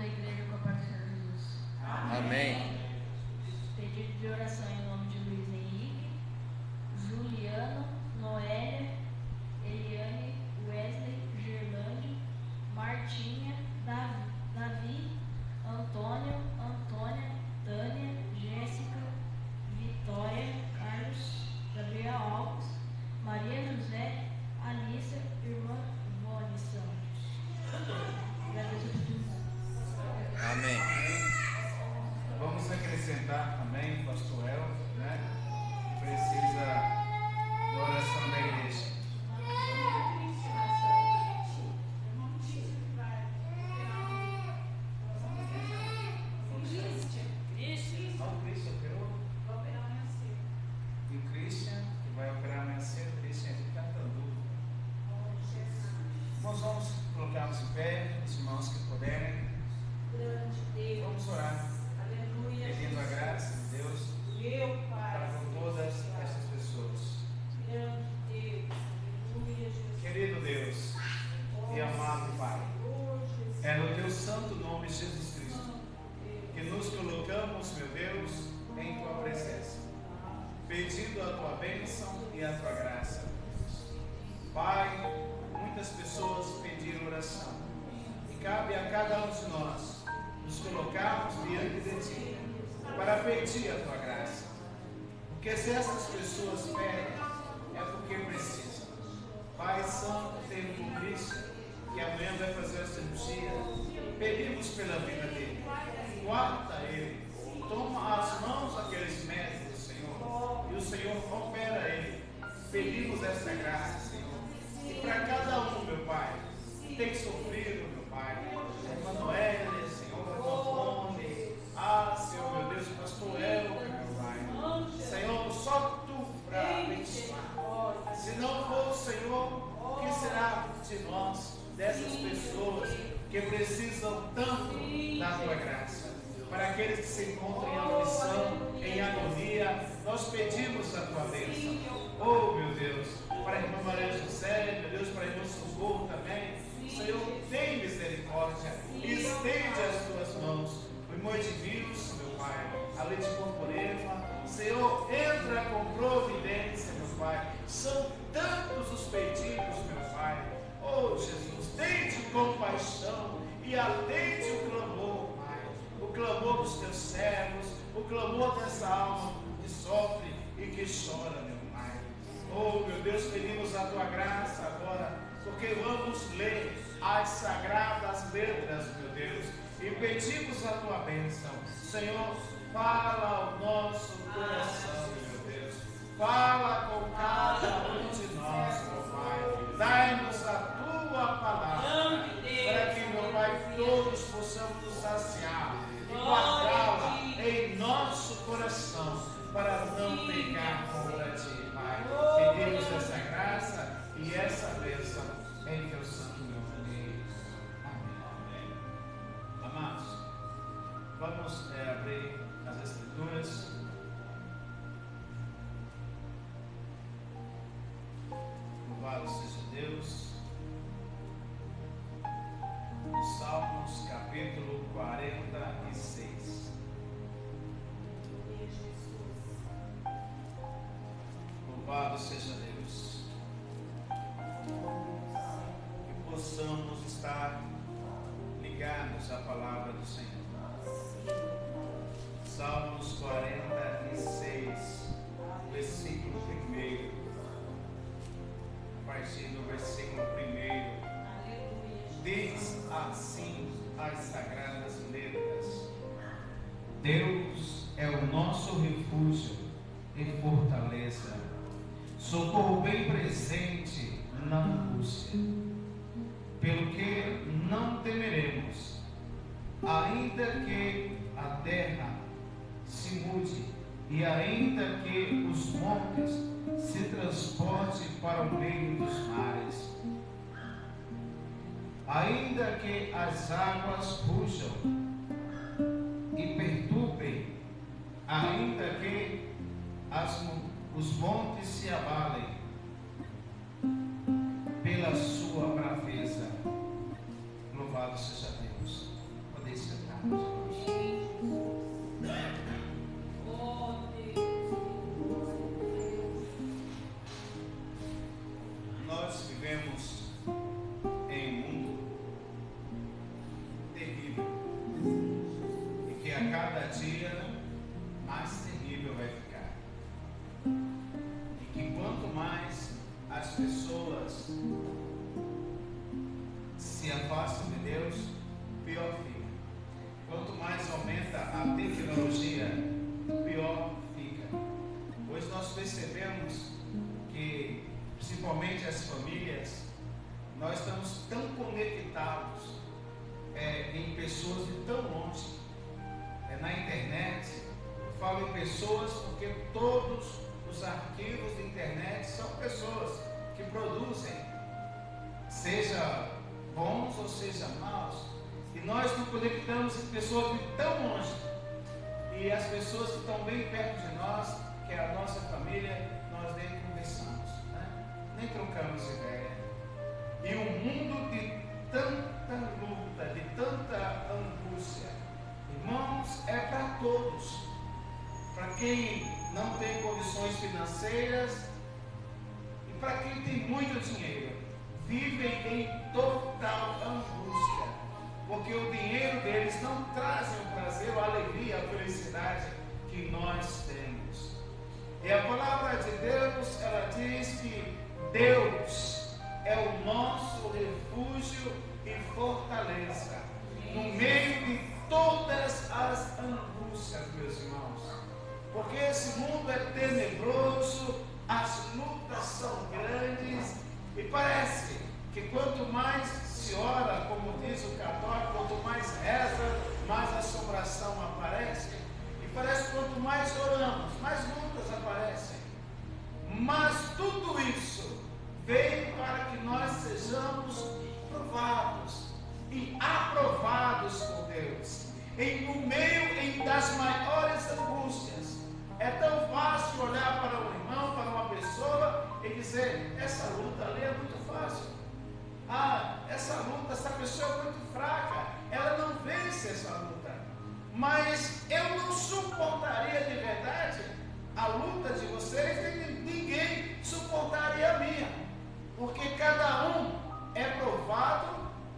da igreja com a paz do Senhor Jesus. Amém. Pedido de oração em nome de Luiz Henrique, Juliano, Noélia, Eliane, Wesley, Gerlande, Martinha, Davi, Antônio, Antônia, Tânia, Jéssica, Vitória, Carlos, Gabriel Alves, Maria José, Alícia, irmã Ivone Santos. Agradeço a Jesus. Amém. Vamos acrescentar também o pastor Elvio, né? Que precisa da oração da igreja. O Christian operou? Vai operar amanhã cedo. E o Christian, que vai operar amanhã cedo, Christian, ele está andando. Nós vamos colocar-nos em pé, os irmãos que puderem. Grande Deus. Vamos orar, Aleluia. pedindo a graça de Deus Meu Pai. para com todas essas pessoas. Grande Deus. Aleluia, Jesus. Querido Deus e amado Pai, é no Teu santo nome, Jesus Cristo, que nos colocamos, meu Deus, em Tua presença, pedindo a Tua bênção e a Tua graça. Pai, muitas pessoas pediram oração, e cabe a cada um de nós nos colocarmos diante de Ti para pedir a Tua graça, porque se essas pessoas pedem, é porque precisam. Pai Santo, tem um Cristo que amanhã vai fazer a cirurgia, pedimos pela vida dele, guarda ele, toma as mãos daqueles médicos, Senhor, e o Senhor opera ele. Pedimos essa graça, Senhor, e para cada um, meu Pai, que tem sofrido, meu Pai, Emanuele, Senhor, Rafone, Senhor, meu Deus, pastor Elvio, meu Pai, Senhor, só Tu para abençoar. Se não for o Senhor, o que será de nós, dessas pessoas que precisam tanto da Tua graça? Para aqueles que se encontram em aflição, em agonia, nós pedimos a Tua bênção. Oh, meu Deus, para a irmã Maria José, meu Deus, para a irmã Socorro também. Senhor, tem misericórdia e estende as Tuas mãos. O irmão Edmilson, meu Pai, a Leite Corporeva, Senhor, entra com providência, meu Pai. São tantos os pedidos, meu Pai. Oh, Jesus, tende compaixão e atende o clamor, Pai. O clamor dos Teus servos, o clamor dessa alma que sofre e que chora, meu Pai. Oh, meu Deus, pedimos a Tua graça agora, porque vamos ler as sagradas letras, meu Deus, e pedimos a Tua bênção. Senhor, fala ao nosso coração, meu Deus. Fala com cada um de nós, meu Pai. Dai-nos a Tua palavra, para que, meu Pai, todos possamos nos saciar e guardá-la em nosso coração, para não pecar contra Ti, Pai. Pedimos essa graça e essa bênção em Teu santo nome. Amém. Amados, vamos abrir as Escrituras. Louvado seja Deus. Salmos capítulo 46. Louvado seja Deus. Que possamos estar ligados à palavra do Senhor. Salmos 46, versículo 1. A partir do versículo 1. Diz assim as sagradas letras: Deus é o nosso refúgio e fortaleza, socorro bem presente na angústia. Pelo que não temeremos, ainda que a terra se mude e ainda que os montes se transportem para o meio dos mares, ainda que as águas rujam e perturbem, ainda que os montes se abalem pela sua braveza. Louvado seja Deus. Pode ser. nós vivemos em um mundo terrível e que a cada dia mais terrível vai ficar. E que quanto mais as pessoas se afastam de Deus, pior fica. Quanto mais aumenta a tecnologia, pior fica. Pois nós percebemos que, principalmente as famílias, nós estamos tão conectados em pessoas de tão longe. Na internet, eu falo em pessoas porque todos os arquivos de internet são pessoas que produzem, seja bons ou seja maus. E nós nos conectamos em pessoas de tão longe. E as pessoas que estão bem perto de nós, que é a nossa família, nós nem conversamos, né? Nem trocamos ideia. E um mundo de tanta luta, de tanta angústia, irmãos, é para todos. Para quem não tem condições financeiras e para quem tem muito dinheiro, vivem em total angústia, porque o dinheiro deles não traz o prazer, a alegria, a felicidade que nós temos. E a palavra de Deus, ela diz que Deus é o nosso refúgio e fortaleza no meio de todas as angústias, meus irmãos. Porque esse mundo é tenebroso, as lutas são grandes e parece que quanto mais se ora, como diz o católico, quanto mais reza, mais assombração aparece. E parece que quanto mais oramos, mais lutas aparecem. Mas tudo isso veio para que nós sejamos provados e aprovados por Deus. No meio das maiores angústias, é tão fácil olhar para um irmão, para uma pessoa e dizer: essa luta ali é muito fácil. Essa luta, essa pessoa é muito fraca, ela não vence essa luta. Mas eu não suportaria de verdade a luta de vocês e ninguém suportaria a minha, porque cada um é provado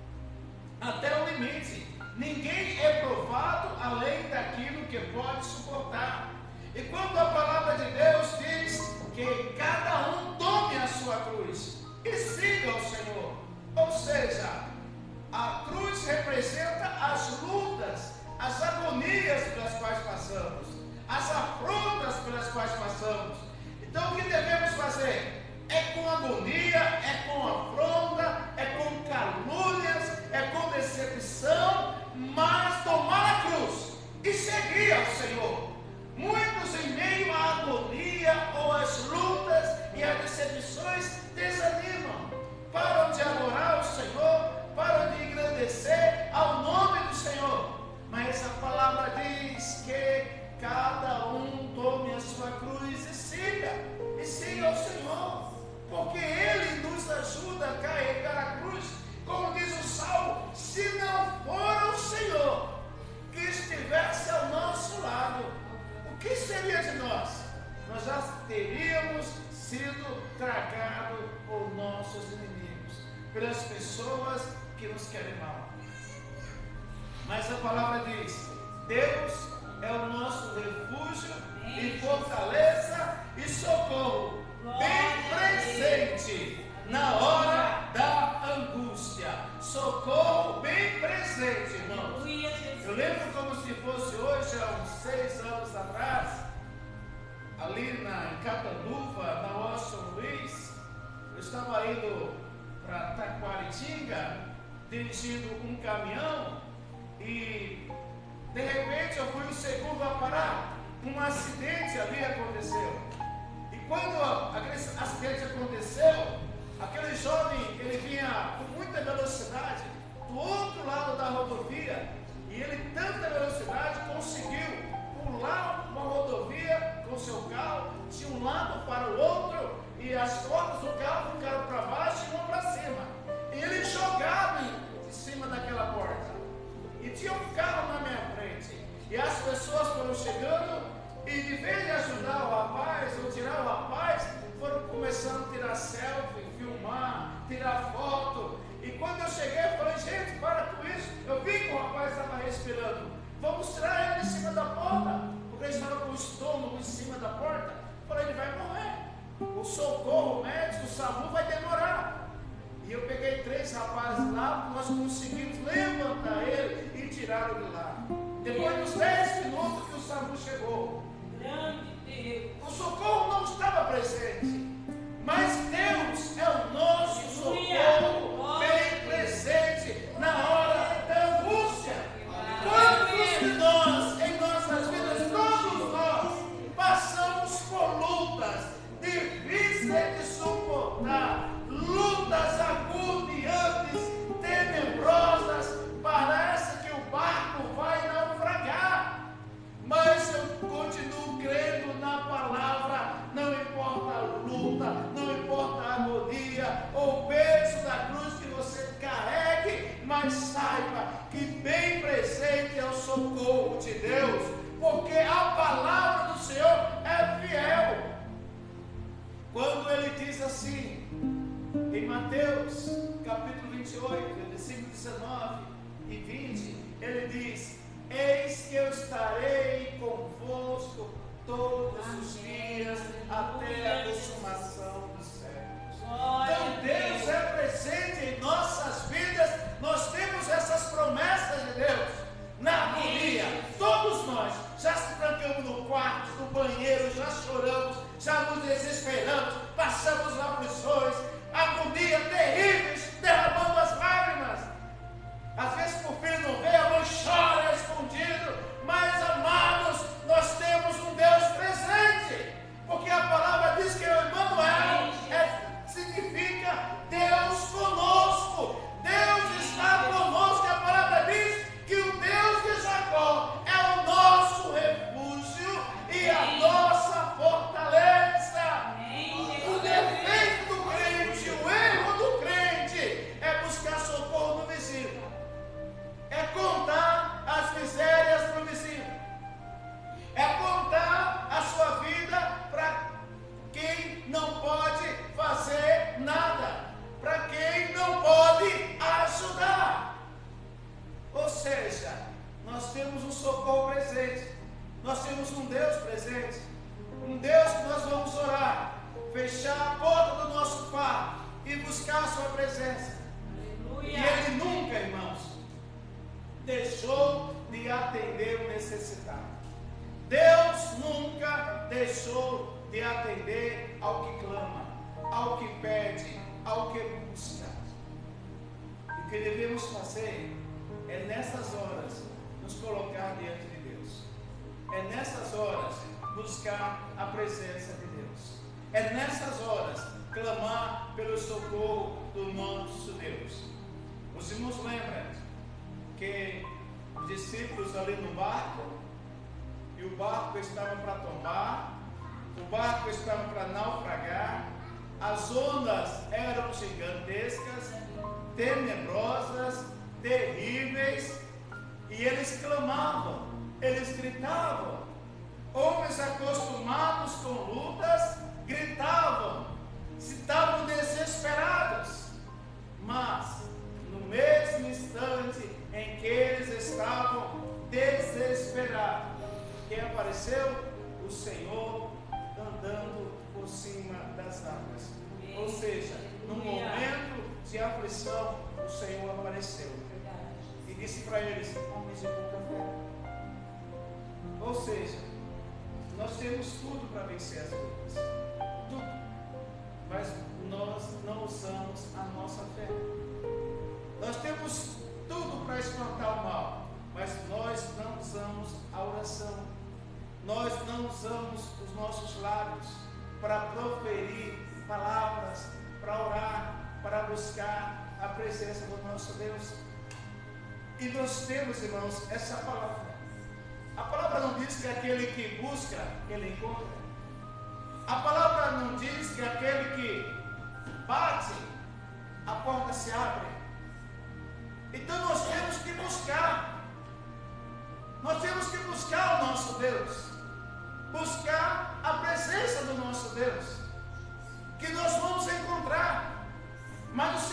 até o limite. Ninguém é provado além daquilo que pode suportar. E quando a palavra de Deus diz que cada um tome a sua cruz e siga o Senhor, ou seja, a cruz representa as lutas, as agonias pelas quais passamos, as afrontas pelas quais passamos. Então o que devemos fazer? É com agonia, é com afronta, é com calúnias, é com decepção, mas tomar a cruz e seguir ao Senhor. Muitos em meio à agonia ou às lutas e às decepções desanimam, param de adorar o Senhor, param de engrandecer ao nome do Senhor. Mas a palavra diz que cada um tome a sua cruz e siga ao Senhor, porque Ele nos ajuda a carregar a cruz. Como diz o Salmo: se não for o Senhor que estivesse ao nosso lado, o que seria de nós? Nós já teríamos sido tragados por nossos inimigos, pelas pessoas que nos querem mal. Mas a palavra diz: Deus é o nosso refúgio e fortaleza e socorro, bem presente na hora da angústia. Socorro bem presente, irmãos. Eu lembro como se fosse hoje, há uns 6 anos atrás, ali em Catanduva, na Washington Luiz, eu estava indo para Taquaritinga, dirigindo um caminhão, e de repente eu fui o segundo a parar. Um acidente ali aconteceu. E quando aquele acidente aconteceu, aquele jovem, ele vinha com muita velocidade do outro lado da rodovia, e ele, tanta velocidade, conseguiu pular uma rodovia com seu carro de um lado para o outro, e as portas do carro ficaram para baixo e uma para cima, e ele jogado em cima daquela porta. E tinha um carro na minha frente, e as pessoas foram chegando, e de vez de ajudar o rapaz ou tirar o rapaz, foram começando a tirar selfie, filmar, tirar foto. E quando eu cheguei, eu falei, gente, para com isso. Eu vi que o rapaz estava respirando. Vamos tirar ele de cima da porta, porque ele estava com o estômago em cima da porta. Eu falei, ele vai morrer. O socorro, o médico, o SAMU vai demorar. E eu peguei 3 rapazes lá, nós conseguimos levantar ele e tirá-lo de lá. Depois dos 10 minutos que o SAMU chegou, o socorro não estava presente, mas Deus é o nosso socorro bem presente na hora da angústia. Quantos de nós, em nossas vidas, todos nós, passamos por lutas difíceis de suportar, lutas agoniantes, tenebrosas, parece que o barco vai naufragar, mas eu continuo crendo na palavra. Não importa a luta, não importa a agonia ou o peso da cruz que você carregue, mas saiba que bem presente é o socorro de Deus, porque a palavra do Senhor é fiel. Quando ele diz assim, em Mateus capítulo 28, versículo 19 e 20, ele diz, eis que eu estarei convosco todos os dias até a consumação dos séculos. Então Deus é presente em nossas vidas. Nós temos essas promessas de Deus na agonia. Todos nós já se trancamos no quarto, no banheiro, já choramos, já nos desesperamos, passamos aflições, agonia terríveis, derramando as lágrimas. Às vezes o filho não vê, a mãe chora escondido, mas amados, nós temos um Deus presente, porque a palavra diz que o Emmanuel significa Deus conosco. Deus está conosco. A palavra diz que o Deus de Jacó é o nosso refúgio e a nossa fortaleza. O defeito do crente, o erro do crente é buscar socorro no vizinho, é contar as misérias para o vizinho, é contar a sua vida para quem não pode fazer nada, para quem não pode ajudar. Ou seja, nós temos um socorro presente, nós temos um Deus presente, um Deus que nós vamos orar, fechar a porta do nosso quarto e buscar a sua presença. E Ele nunca, irmãos, deixou de atender o necessitado. Deus nunca deixou de atender ao que clama, ao que pede, ao que busca. O que devemos fazer é nessas horas nos colocar diante de Deus. É nessas horas buscar a presença de Deus. É nessas horas clamar pelo socorro do nosso Deus. Os irmãos lembram que os discípulos ali no barco, e o barco estava para tombar, o barco estava para naufragar, as ondas eram gigantescas, tenebrosas, terríveis, e eles clamavam, eles gritavam. Homens acostumados com lutas gritavam, estavam desesperados, mas no mesmo instante em que eles estavam desesperados, quem apareceu? O Senhor andando por cima das águas. Ou seja, no momento de aflição, o Senhor apareceu e disse para eles: homens de pouca fé. Ou seja, nós temos tudo para vencer as lutas, tudo, mas nós não usamos a nossa fé. Nós temos tudo para espantar o mal, mas nós não usamos a oração. Nós não usamos os nossos lábios para proferir palavras, para orar, para buscar a presença do nosso Deus. E nós temos, irmãos, essa palavra. A palavra não diz que aquele que busca, ele encontra. A palavra não diz que aquele que bate, a porta se abre. Então nós temos que buscar. Nós temos que buscar o nosso Deus. Buscar a presença do nosso Deus, que nós vamos encontrar. Mas o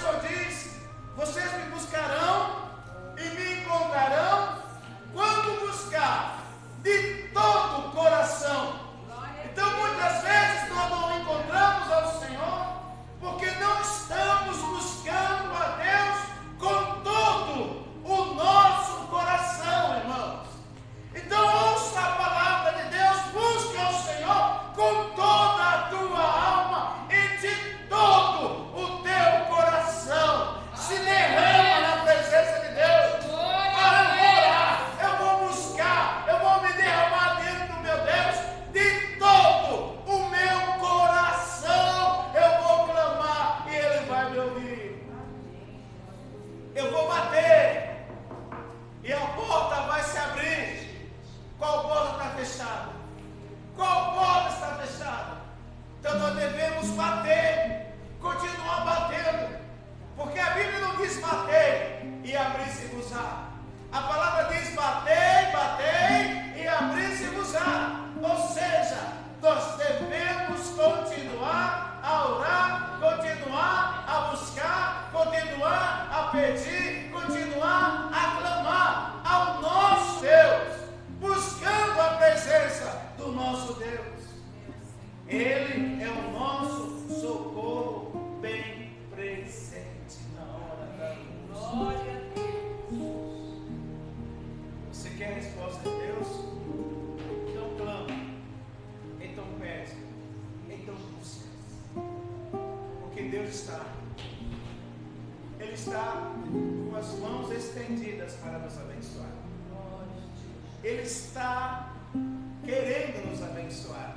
ouvir. Eu vou bater e a porta vai se abrir. Qual porta está fechada? Qual porta está fechada? Então nós devemos bater, continuar batendo, porque a Bíblia não diz bater e abrir-se-vos-á. A palavra diz batei, batei e abrir-se-vos-á. Ou seja, nós devemos continuar a orar, continuar a buscar, continuar a pedir, continuar a clamar ao nosso Deus, buscando a presença do nosso Deus. Ele é o nosso socorro bem presente na hora da angústia. Glória a Deus. Você quer a resposta de Deus? Então clama, então pede, então busca. Porque Deus está. Ele está com as mãos estendidas para nos abençoar. Ele está querendo nos abençoar.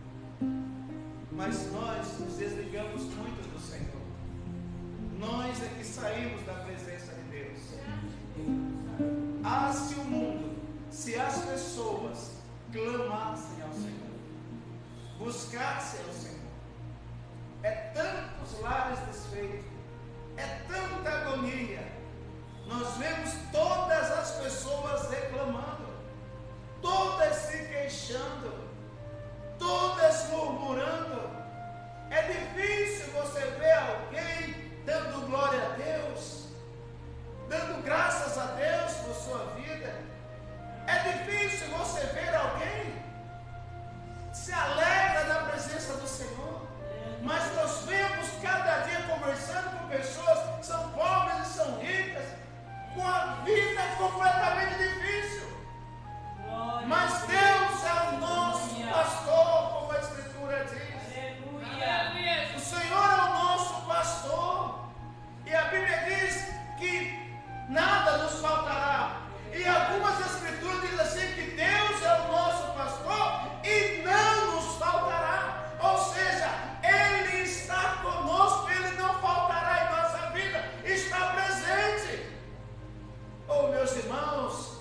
Mas nós nos desligamos muito do Senhor. Nós é que saímos da presença de Deus. Se o mundo, se as pessoas clamassem ao Senhor, buscassem ao Senhor, é tantos lares desfeitos, é tanta agonia. Nós vemos todas as pessoas reclamando, todas se queixando, todas murmurando. É difícil você ver alguém dando glória a Deus, dando graças a Deus por sua vida. É difícil você ver alguém se alegra da presença do Senhor. Mas nós vemos cada dia conversando com pessoas que são pobres e são ricas, com a vida completamente difícil. Mas Deus é o nosso pastor, como a Escritura diz. O Senhor é o nosso pastor. E a Bíblia diz que nada nos faltará. E algumas Escrituras dizem assim que Deus é o nosso pastor e não nos faltará. Ou seja, Ele está conosco, Ele não faltará em nossa vida, está presente. Oh, meus irmãos,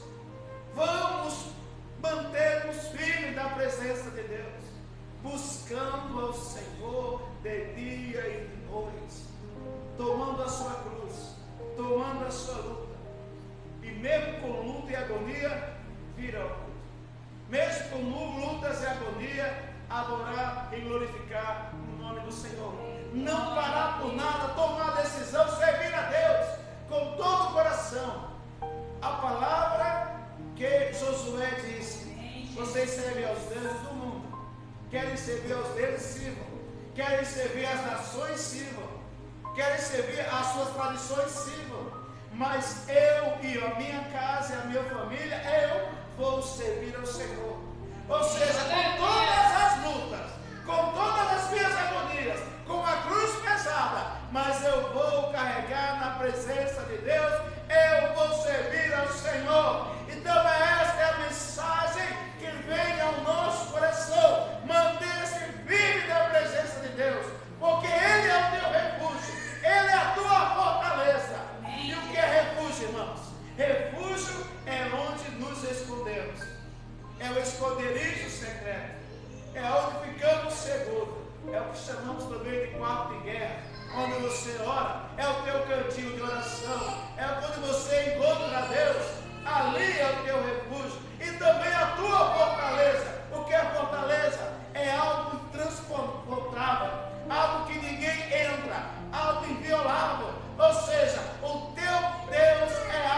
vamos manter-nos firmes na presença de Deus, buscando ao Senhor de dia e de noite, tomando a sua cruz, tomando a sua luta, e mesmo com luta e agonia, vir ao culto, mesmo com lutas e agonia, adorar e glorificar o nome do Senhor, não parar por nada, tomar a decisão, servir a Deus com todo o coração. A palavra que Josué disse: vocês servem aos deuses do mundo, querem servir aos deuses, sirvam, querem servir as nações, sirvam, querem servir as suas tradições, sirvam, mas eu e a minha casa e a minha família, eu vou servir ao Senhor. Ou seja, com todas as lutas, com todas as minhas agonias, com a cruz pesada, mas eu vou carregar na presença de Deus, eu vou servir ao Senhor. Então esta é a mensagem que vem ao nosso coração: manter-se firme na presença de Deus, porque Ele é o teu refúgio, Ele é a tua fortaleza. E o que é refúgio, irmãos? Refúgio é onde nos escondemos, é o esconderijo secreto, é onde ficamos seguros, é o que chamamos também de quarto de guerra. Onde você ora, é o teu cantinho de oração, é quando você encontra a Deus, ali é o teu refúgio e também a tua fortaleza. O que é fortaleza? É algo intransportável, algo que ninguém entra, algo inviolável. Ou seja, o teu Deus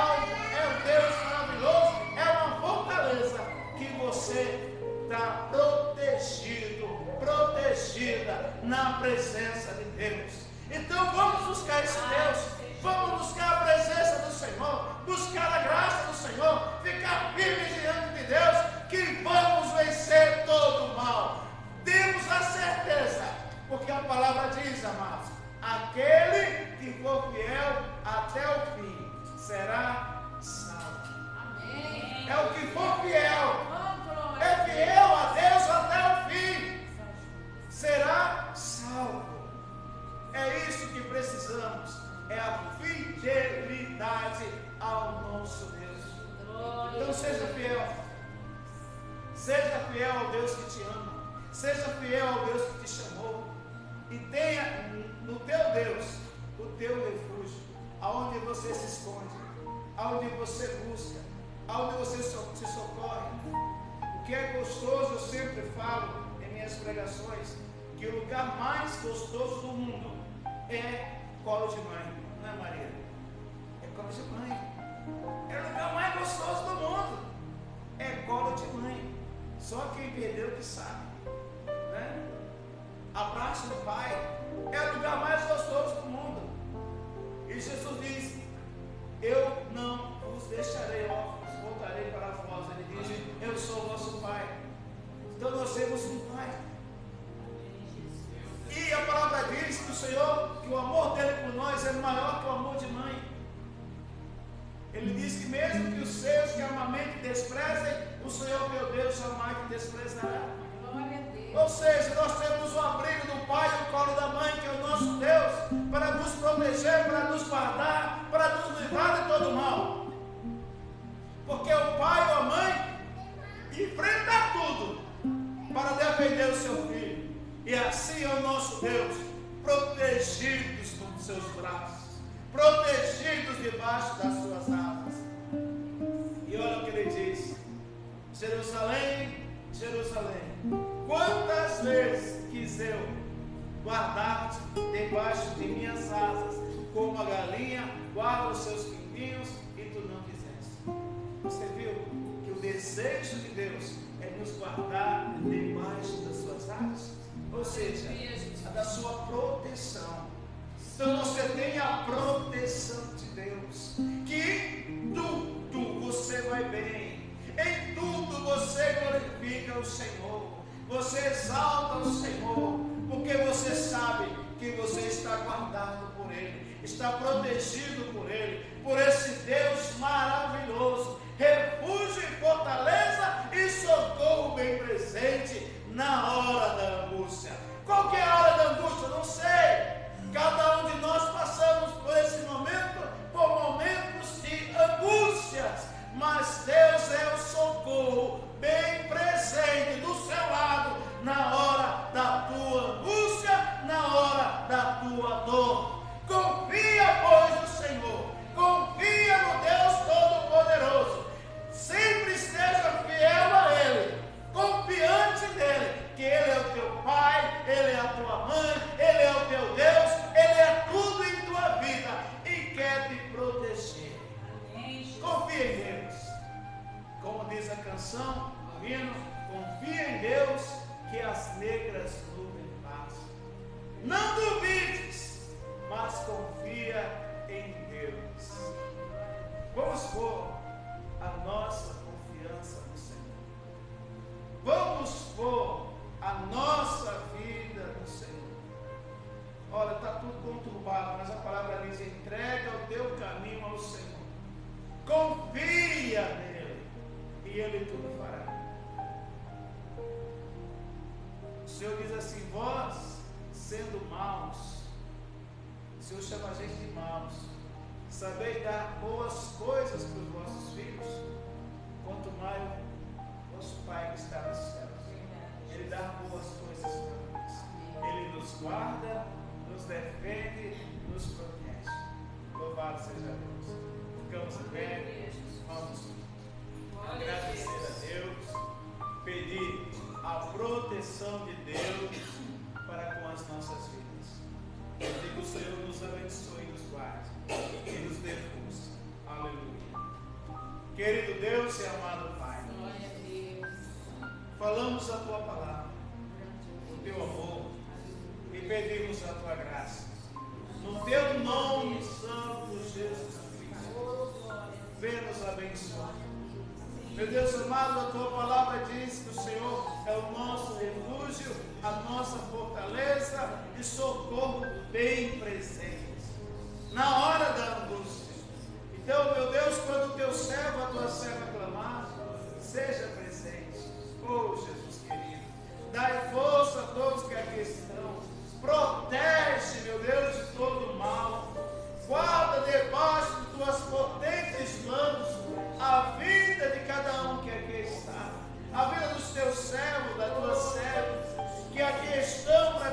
é um Deus maravilhoso, é uma fortaleza que você está protegida na presença de Deus. Então vamos buscar esse Deus, vamos buscar a presença do Senhor, buscar a graça do Senhor, ficar firmes diante de Deus, que vamos vencer todo o mal. Temos a certeza, porque a palavra diz, amados, aquele que for é a fidelidade ao nosso Deus. Então seja fiel. Seja fiel ao Deus que te ama. Seja fiel ao Deus que te chamou. E tenha no teu Deus o teu refúgio, aonde você se esconde, aonde você busca, aonde você se socorre. O que é gostoso, eu sempre falo em minhas pregações, que o lugar mais gostoso do mundo é colo de mãe, não é, Maria? É colo de mãe. É o lugar mais gostoso do mundo. É colo de mãe. Só quem perdeu que sabe, né? Abraço do pai é o lugar mais gostoso do mundo. E Jesus diz: eu não vos deixarei órfãos, voltarei para vós. Ele diz: eu sou o vosso pai. Então nós temos um pai. E a palavra diz que o Senhor, que o amor dele por nós é maior que o amor de mãe. Ele diz que mesmo que os seus que amamente desprezem, o Senhor meu Deus jamais te desprezará. Ou seja, nós temos o abrigo do Pai e o colo da Mãe, que é o nosso Deus, para nos proteger, para nos guardar, para nos livrar de todo mal. Porque o Pai ou a Mãe enfrenta tudo para defender o seu filho. E assim é o nosso Deus, protegidos com seus braços, protegidos debaixo das suas asas. E olha o que ele diz: Jerusalém, Jerusalém, quantas vezes quis eu guardar-te debaixo de minhas asas, como a galinha guarda os seus pintinhos, e tu não quiseste. Você viu que o desejo de Deus é nos guardar debaixo das suas asas? Ou seja, a da sua proteção. Então você tem a proteção de Deus, que em tudo você vai bem, em tudo você glorifica o Senhor, você exalta o Senhor, porque você sabe que você está guardado por Ele, está protegido por Ele, por esse Deus maravilhoso, refúgio e fortaleza e socorro bem presente na hora da angústia. Qual que é a hora da angústia? Não sei. Cada um de nós passamos por esse momento, por momentos de angústias, mas Deus é o socorro bem presente do seu lado na hora da tua angústia, na hora da tua dor. Confia, pois, no Senhor, confia no Deus Todo-Poderoso, sempre esteja fiel a Ele, confiante nele, que Ele é o teu Pai, Ele é a tua mãe, Ele é o teu Deus, Ele é tudo em tua vida e quer te proteger. Confia em Deus. Como diz a canção, o hino, confia em Deus que as negras nuvens passam. Não duvides, mas confia em Deus. Vamos pôr a nossa confiança no Senhor. Vamos pôr a nossa vida no Senhor. Olha, está tudo conturbado, mas a palavra diz: entrega o teu caminho ao Senhor. Confia nele e Ele tudo fará. O Senhor diz assim: vós, sendo maus, o Senhor chama a gente de maus, sabeis dar boas coisas para os vossos filhos, quanto mais o vosso Pai que está nos céus. Ele dá boas coisas para nós. Ele nos guarda, nos defende, nos protege. Louvado seja Deus. Ficamos em pé. Vamos agradecer a Deus, pedir a proteção de Deus para com as nossas vidas. E que o Senhor nos abençoe e nos guarde e nos dê força. Aleluia. Querido Deus e amado Pai, falamos a tua palavra, o teu amor, e pedimos a tua graça. No teu nome santo, Jesus Cristo, venha nos abençoar. Meu Deus amado, a tua palavra diz que o Senhor é o nosso refúgio, a nossa fortaleza e socorro bem presente na hora da angústia. Então, meu Deus, quando o teu servo, a tua serva clamar, seja presente. Oh, Jesus querido, dai força a todos que aqui estão. Protege, meu Deus, de todo mal. Guarda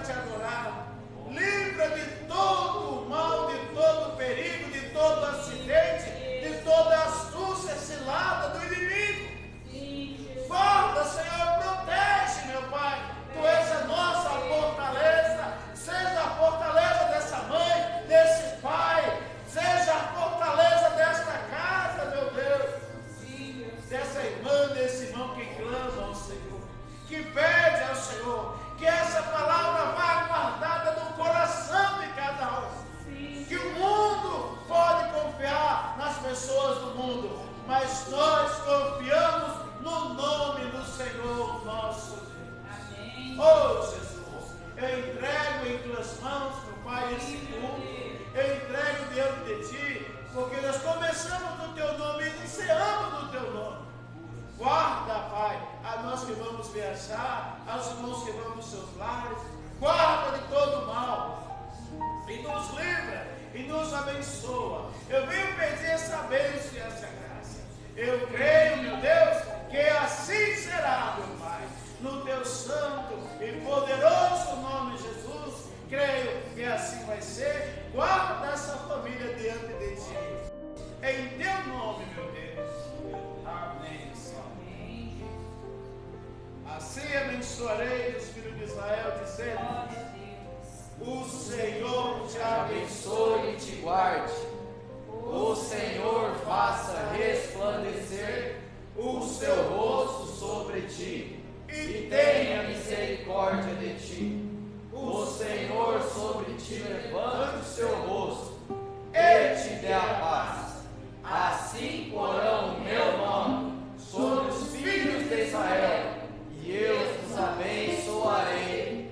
te adorar. Livra de todo o mal, de todo o perigo, de todo acidente, de toda astúcia cilada do inimigo. Guarda, Senhor, protege, meu Pai. Tu és a nossa fortaleza. Seja a fortaleza dessa mãe, desse pai. Seja a fortaleza desta casa, meu Deus. Dessa irmã, desse irmão que clama ao Senhor, que pede ao Senhor, que essa palavra vá guardada no coração de cada um. Que o mundo pode confiar nas pessoas do mundo, mas nós confiamos no nome do Senhor nosso Deus. Amém. Oh Jesus, eu entrego em tuas mãos, meu Pai, esse culto. Eu entrego diante de ti, porque nós começamos no teu nome e encerramos no teu nome. Guarda, Pai, a nós que vamos viajar, aos irmãos que vão nos seus lares. Guarda de todo o mal e nos livra e nos abençoa. Eu venho pedir essa bênção e essa graça. Eu creio, meu Deus, que assim será, meu Pai, no teu santo e poderoso nome, Jesus. Creio que assim vai ser. Guarda essa família diante de ti. Em teu nome, meu Deus. Amém. Assim abençoarei os filhos de Israel, dizendo: o Senhor te abençoe e te guarde. O Senhor faça resplandecer o seu rosto sobre ti e tenha misericórdia de ti. O Senhor sobre ti levante o seu rosto e te dê a paz. Assim porão o meu nome sobre os filhos de Israel, e eu os abençoarei.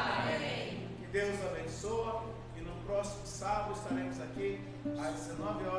Amém. Que Deus abençoe, e no próximo sábado estaremos aqui às 19 horas.